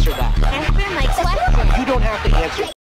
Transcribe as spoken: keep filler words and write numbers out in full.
answer that. Answer my question. You don't have to answer.